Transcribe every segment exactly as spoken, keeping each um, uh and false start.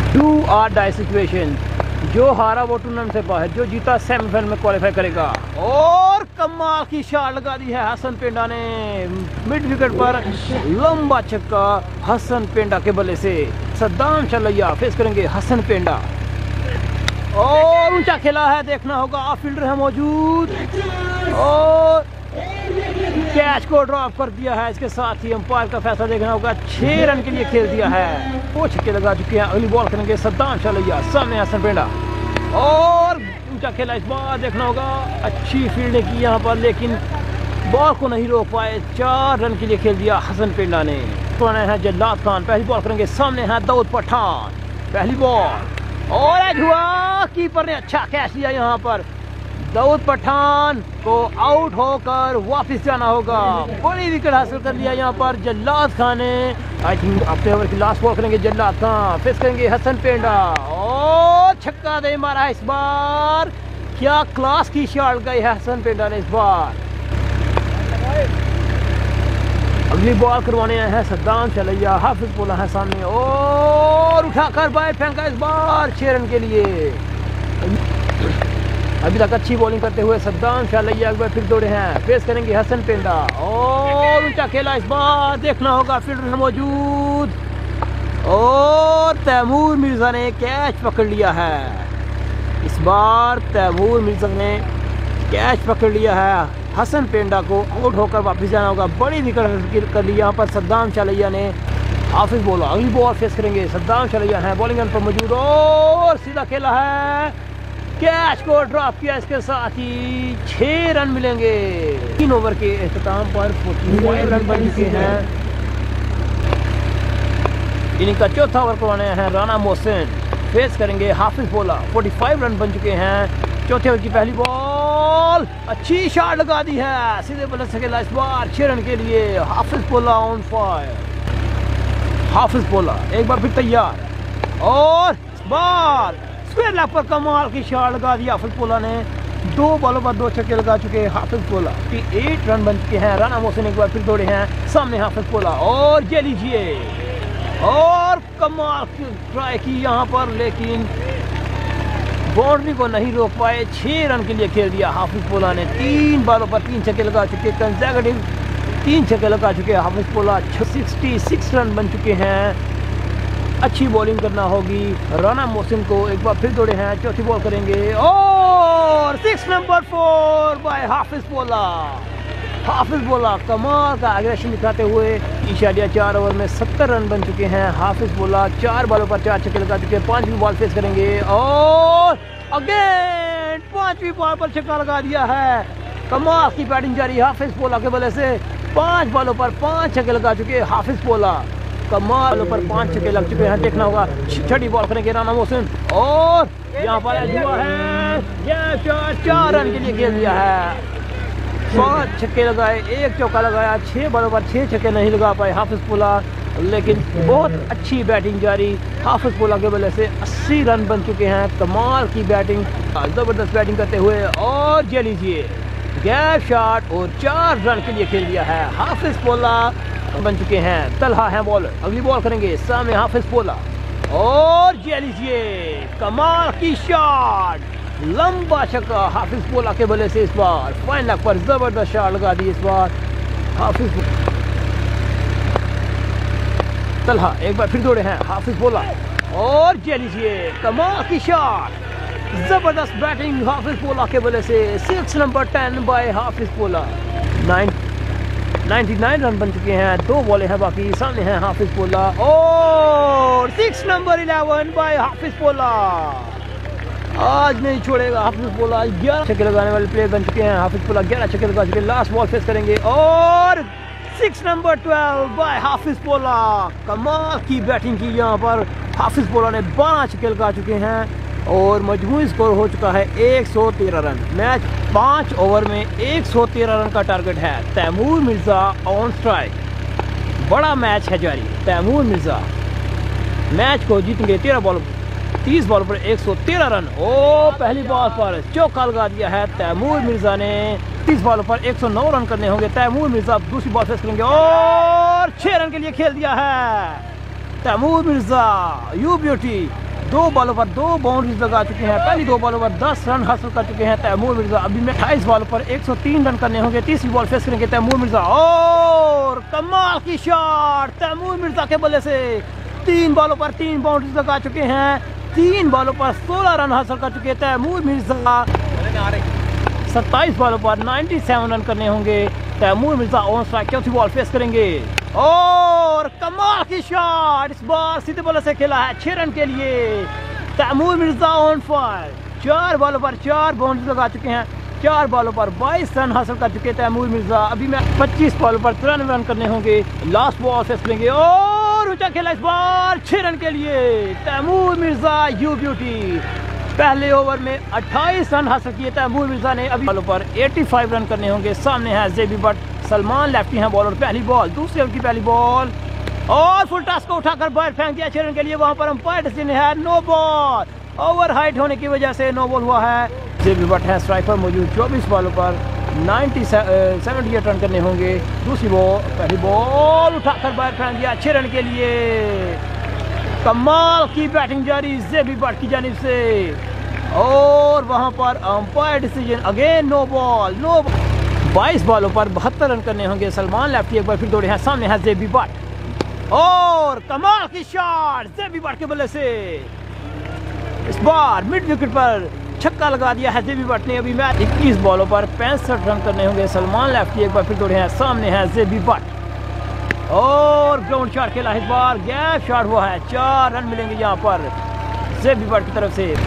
Do are die situation, जो हारा वो टूर्नामेंट से बाहर, जो जीता सेमीफाइनल में क्वालिफाई करेगा। और कमाल की शॉट लगा दी है हसन पेंडा ने, मिड विकेट पर लंबा छक्का हसन पेंडा के बल्ले से। सद्दाम चलैया फेस करेंगे हसन पेंडा, और ऊंचा खेला है, देखना होगा ऑफ फील्डर है मौजूद, और कैच को ड्रॉप कर दिया है। इसके साथ ही अंपायर का फैसला देखना होगा, छह रन के लिए खेल दिया है। वो छक्के लगा चुके हैं। अगली बॉल करेंगे सद्दाम चलैया, सामने हसन पेंडा, और ऊंचा खेला इस बार, देखना होगा अच्छी फील्डिंग की यहाँ पर, लेकिन बॉल को नहीं रोक पाए। चार रन के लिए खेल दिया हसन पेंडा ने। पुराना है जल्लाद खान, पहली बॉल करेंगे, सामने है दाऊद पठान, पहली बॉल, और एज हुआ, कीपर ने अच्छा कैच लिया। यहाँ पर दाऊद पठान को आउट होकर वापस जाना होगा। बड़ी विकेट हासिल कर लिया यहाँ पर जल्लाद खान ने। आई थिंक अपने ओवर की लास्ट बॉल करेंगे जल्लाद खान, फेस करेंगे हसन पेंडा, और छक्का दे मारा इस बार। क्या क्लास की शॉट गई है हसन पेंडा ने इस बार। अगली बॉल करवाने आए हैं सद्दाम चलैया, हाफिज बोला है सामने, और उठाकर बाहर फेंका इस बार, छह रन के लिए। अभी तक अच्छी बॉलिंग करते हुए सद्दाम चलैया एक बार फिर दौड़े हैं, फेस करेंगे हसन पेंडा, और ऊंचा खेला इस बार, देखना होगा फील्डर मौजूद, और तैमूर मिर्जा ने कैच पकड़ लिया है। इस बार तैमूर मिर्जा ने कैच पकड़ लिया है। हसन पेंडा को आउट होकर वापस जाना होगा। बड़ी विकेट कर ली यहाँ पर सद्दाम चलैया ने। हाफिज बोला, अगली बॉल फेस करेंगे सद्दाम चलैया है, बॉलिंग पर मौजूद, और सीधा खेला है, कैच को ड्रॉप किया। इसके साथ ही छह रन मिलेंगे। तीन ओवर के इख्तिताम पर पैंतालीस रन बन चुके हैं। इनका चौथा ओवर करवाने हैं राना मोहसिन, फेस करेंगे हाफिज बोला, पैंतालीस रन बन चुके हैं। चौथे ओवर की पहली बॉल, अच्छी शॉट लगा दी है, सीधे बल्ले से खेला इस बार, छह रन के लिए। हाफिज बोला ऑन फायर, हाफिज बोला एक बार फिर तैयार, और इस बार स्क्वायर लेग पर कमाल की शॉट लगा दी हाफिज बोला ने। दो बॉलों पर दो छक्के लगा चुके हैं हाफिज बोला की, एट रन बन चुके हैं। राना मोहसिन एक बार फिर दौड़े हैं, सामने हाफिज बोला, और ये लीजिए, और कमाल की ट्राई की यहाँ पर, लेकिन बाउंड्री को नहीं रोक पाए। छह रन के लिए खेल दिया हाफिज बोला ने। तीन बालों पर तीन छक्के लगा चुके, कंसेक्यूटिव तीन छक्के लगा चुके हैं हाफिज बोला। छियासठ रन बन चुके हैं। अच्छी बॉलिंग करना होगी राना मोहसिन को। एक बार फिर दौड़े हैं, चौथी बॉल करेंगे, और six number four by Hafiz Bola. Hafiz Bola कमाल का एग्रेशन दिखाते हुए इशारिया चार ओवर में सत्तर रन बन चुके हैं। हाफिज बोला चार बॉलों पर चार छक्के लगा चुके हैं। पांचवी बॉल फेस करेंगे, और अगेन पांचवी बॉल पर छक्का लगा दिया है। कमाल की बैटिंग जारी हाफिज बोला के बल्ले से। पांच बॉलों पर पांच छक्के लगा चुके हैं हाफिज बोला। कमाल बॉलों पर पांच छक्के लग चुके हैं। देखना होगा छठी बॉल करेंगे राना मोहसिन, और यहाँ पर हुआ है, ये चार चार रन के लिए खेल दिया है। पांच छक्के लगाए, एक चौका लगाया, छह बॉलों पर छह छक्के नहीं लगा पाए हाफिज बोला, लेकिन बहुत अच्छी बैटिंग जारी हाफिज बोला के वजह से। अस्सी रन बन चुके हैं। कमाल की बैटिंग, जबरदस्त बैटिंग करते हुए, और ये लीजिए गैप शॉट, और चार रन के लिए खेल दिया है हाफिज बोला। बन चुके हैं तलहा है बॉलर। अगली बॉल करेंगे, सामने हाफिज बोला, और ये लीजिए कमाल की शॉट, लंबा छक्का हाफिज बोला के बल्ले से। इस बार फाइन लेग पर जबरदस्त शॉट लगा दी इस बार हाफिज। तलहा एक बार फिर दौड़े हैं हाफिज बोला, और ये लीजिए कमाल की शॉट, जबरदस्त बैटिंग हाफिज बोला के बल्ले से। Six number ten by Hafiz Bola. Nine ninety nine run बन चुके हैं। दो बॉलें हैं बाकी, सामने हैं हाफिज बोला, और six number eleven by Hafiz Bola. आज नहीं छोड़ेगा हाफिज बोला। ग्यारह छक्के लगाने वाले प्लेयर बन चुके हैं हाफिज बोला, ग्यारह छक्के लगा चुके हैं। लास्ट बॉल फेस करेंगे, और six number twelve by Hafiz Bola. कमाल की बैटिंग की यहाँ पर हाफिज बोला ने। बारह छक्के लगा चुके हैं, और मजमूई स्कोर हो चुका है एक सौ तेरह रन। मैच पाँच ओवर में एक सौ तेरह रन का टारगेट है। Taimur Mirza on strike. बड़ा मैच है जारी। तैमूर मिर्जा मैच को जीतेंगे तेरह बॉल तीस बॉल पर एक सौ तेरह रन। ओ पहली बॉल पर चौका लगा दिया है तैमूर मिर्जा ने। तीस बॉल पर एक सौ नौ रन करने होंगे। तैमूर मिर्जा दूसरी बॉल फेस करेंगे, और छह रन के लिए खेल दिया है तैमूर मिर्जा। यू ब्यूटी दो बॉलों पर दो बाउंड्रीज लगा चुके हैं। पहली दो बॉलों पर दस रन हासिल कर चुके हैं तैमूर मिर्जा। अभी में अट्ठाईस बॉल पर एक सौ तीन रन करने होंगे। तीसरी बॉल फेस करेंगे तैमूर मिर्जा और कमाल की शॉट तैमूर मिर्जा के बल्ले से। तीन बॉलों पर तीन बाउंड्रीज लगा चुके हैं। तीन बॉलों पर सोलह रन हासिल कर चुके हैं तैमूर मिर्जा। सत्ताईस बॉलों पर सत्तानवे रन करने होंगे तैमूर मिर्जा ऑन स्ट्राइक। चौथी बॉल फेस करेंगे और कमाल की शॉट इस बार सीधे बल्ले से खेला है छह रन के लिए तैमूर मिर्जा ऑन फायर। चार बॉलों पर चार बाउंड्री लगा चुके हैं। चार बॉलों पर बाईस रन हासिल कर चुके तैमूर मिर्जा। अभी मैं पच्चीस बॉलों पर तिरानवे रन करने होंगे। लास्ट बॉल फेस करेंगे और ऊंचा खेला इस बार छह रन के लिए तैमूर मिर्जा यू ब्यूटी। पहले ओवर में अट्ठाईस रन हासिल किए तैमूर मिर्जा ने। अभी बॉलों पर पचासी रन करने होंगे। सामने है जेबी बट, सलमान लेफ्टी हैं बॉलर। पहली बॉल, दूसरी ओवर की पहली बॉल और फुल टॉस को उठाकर बाहर फेंक दिया छह रन के लिए। वहां पर अंपायर डिसीजन है नो बॉल। ओवर हाइट होने की वजह से नो बॉल हुआ है। जेबी बट है स्ट्राइकर मौजूद। चौबीस बॉलों पर अठहत्तर रन करने होंगे। दूसरी बॉल, पहली बॉल उठाकर बाहर फेंक दिया छह रन के लिए। कमाल की बैटिंग जारी जेबी बट की जानिब से और वहां पर umpire decision again no ball no ball. बाईस बॉलों पर बहत्तर रन करने होंगे। सलमान लेफ्टी एक बार फिर दौड़े हैं। सामने है जेबी बट और कमाल की शॉट जेबी बट के बल्ले से। इस बार मिड विकेट पर छक्का लगा दिया है जेबी बट ने। अभी मैच इक्कीस बॉलों पर पैंसठ रन करने होंगे। सलमान लेफ्टी एक बार फिर दौड़े हैं। सामने है जेबी बट और ग्राउंड शॉट खेला इस बार गैप शॉट हुआ है। चार रन मिलेंगे यहाँ पर जेबी बट की तरफ से।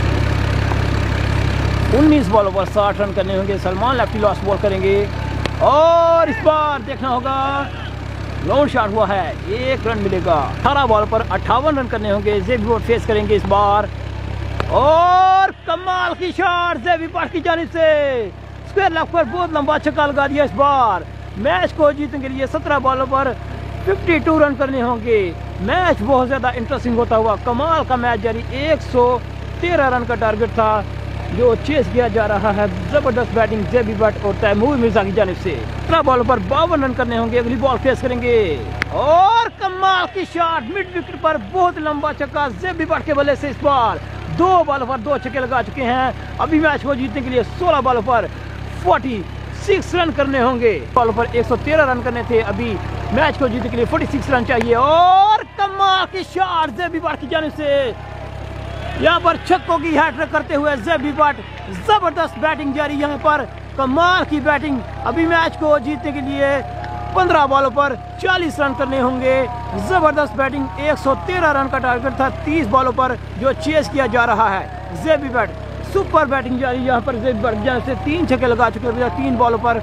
उन्नीस बॉलों पर साठ रन करने होंगे। सलमान लेफ्टी लास्ट बॉल करेंगे और इस बार देखना होगा ग्राउंड शॉट हुआ है, एक रन मिलेगा। अठारह बॉल पर अट्ठावन रन करने होंगे। जेबी बट फेस करेंगे इस बार और कमाल की शॉट जेबी बट की जानिब से। स्क्वायर लेफ्ट पर बहुत लंबा छक्का लगा दिया इस बार। मैच को जीतने के लिए सत्रह बॉलों पर बावन रन करने होंगे। मैच बहुत ज्यादा इंटरेस्टिंग होता हुआ कमाल का मैच जारी। एक सौ तेरह रन का टारगेट था जो चेस किया जा रहा है। जबरदस्त बैटिंग जेबी बट और तैमूर मिर्जा की जानिब से। सत्रह बॉलों पर बावन रन करने होंगे। अगली बॉल फेस करेंगे और कमाल की शॉट मिड विकेट पर बहुत लंबा छक्का जेबी बट के बल्ले से। इस बार दो बॉलों पर दो छक्के लगा चुके हैं। अभी मैच को जीतने के लिए सोलह बॉलों पर छियालीस रन करने होंगे। बॉलों पर एक सौ तेरह रन करने थे। अभी मैच को जीतने के लिए छियालीस रन चाहिए और कमाल की शॉट जेबी बट की जानिब से। यहाँ पर छक्कों की हैट्रिक करते हुए जेबी बट। जबरदस्त बैटिंग जारी यहाँ पर, कमाल की बैटिंग। अभी मैच को जीतने के लिए पंद्रह बॉलों पर चालीस रन करने होंगे। जबरदस्त बैटिंग। एक सौ तेरह रन का टारगेट था तीस बॉलों पर जो चेस किया जा रहा है। जेबी बट सुपर बैटिंग जारी यहाँ पर जेबी बट जहाँ से तीन छक्के लगा चुके हैं। तीन बॉलों पर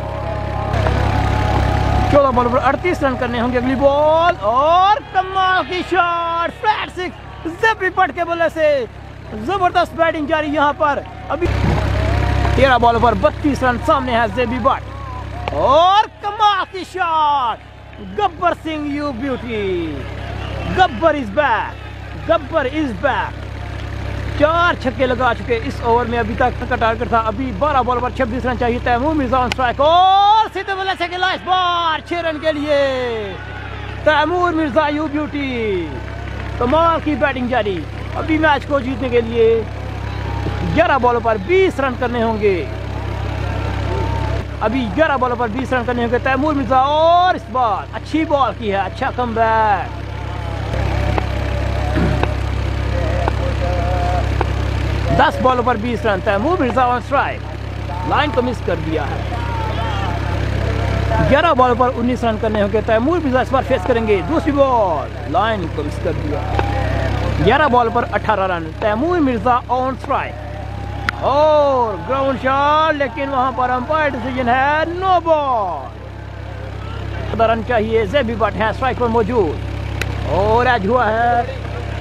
चौदह बॉलों पर अड़तीस रन करने होंगे। अगली बॉल और कमाल की shot flat six JB Butt के बल्ले से। जबरदस्त बैटिंग जारी यहाँ पर। अभी तेरह बॉलों पर बत्तीस रन। सामने है जेबी बट और कमाल की shot Gabbar Singh you beauty. Gabbar is back, Gabbar is back. चार छक्के लगा चुके इस ओवर में। अभी तक का टारगेट था अभी बारह बॉल पर छब्बीस रन चाहिए। तैमूर मिर्जा ऑन स्ट्राइक और सीधे बल्ले से खेला इस बार छह रन के लिए तैमूर मिर्जा यू ब्यूटी। कमाल की बैटिंग जारी। अभी मैच को जीतने के लिए ग्यारह बॉलों पर बीस रन करने होंगे। अभी ग्यारह बॉलों पर बीस रन करने होंगे तैमूर मिर्जा और इस बार अच्छी बॉल की है, अच्छा कमबैक। दस बॉलों पर बीस run. Taimur Mirza on strike. Line को मिस कर दिया है। ग्यारह बॉलों पर उन्नीस रन करने होंगे। तैमूर मिर्जा इस बार फेस करेंगे। दूसरी बॉल लाइन को मिस कर दिया। ग्यारह बॉल पर अठारह run. Taimur Mirza on strike और ग्राउंड शॉट, लेकिन वहां पर अंपायर डिसीजन है नो बॉल। रन चाहिए। जेबी बट है स्ट्राइक पर मौजूद और एज हुआ है।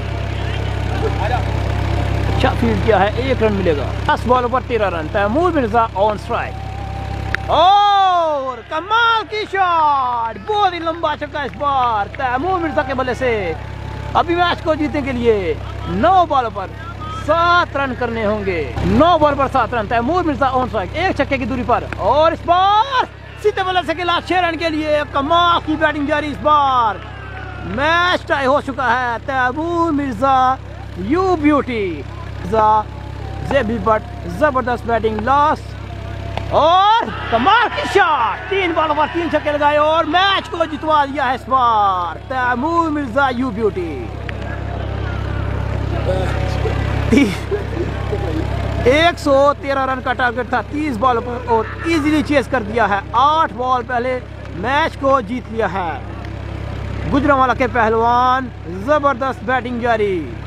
अच्छा फील्ड किया है, एक रन मिलेगा। दस बॉलों पर तेरह run. Taimur Mirza on strike और कमाल की शॉट, बहुत ही लंबा छक्का इस बार तैमूर मिर्जा के बल्ले से। अभी मैच को जीतने के लिए नौ बॉलों पर सात रन करने होंगे। नौ बॉल पर सात run. Taimur Mirza on strike, एक छक्के की दूरी पर और इस बार सीधे बल्ले से खेला छह रन के लिए। कमाल की बैटिंग जारी इस बार। मैच टाई हो चुका है। Taimur Mirza you beauty. JB Butt जबरदस्त बैटिंग लॉस और कमाल की शॉट, तीन बॉल पर तीन छक्के लगाए और मैच को जितवा दिया है इस बार तैमूर मिर्जा यू ब्यूटी। एक सौ तेरह रन का टारगेट था तीस बॉल पर और इजीली चेस कर दिया है। आठ बॉल पहले मैच को जीत लिया है। गुजरांवाला के पहलवान, जबरदस्त बैटिंग जारी।